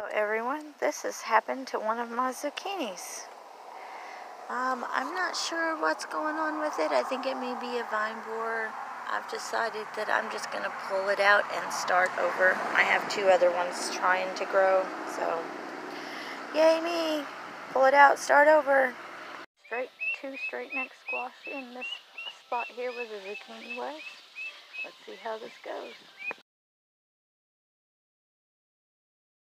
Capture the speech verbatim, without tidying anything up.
everyone, this has happened to one of my zucchinis. Um, I'm not sure what's going on with it. I think it may be a vine borer. I've decided that I'm just going to pull it out and start over. I have two other ones trying to grow, so yay me! Pull it out, start over. Straight two straight neck squash in this spot here where the zucchini was. Let's see how this goes.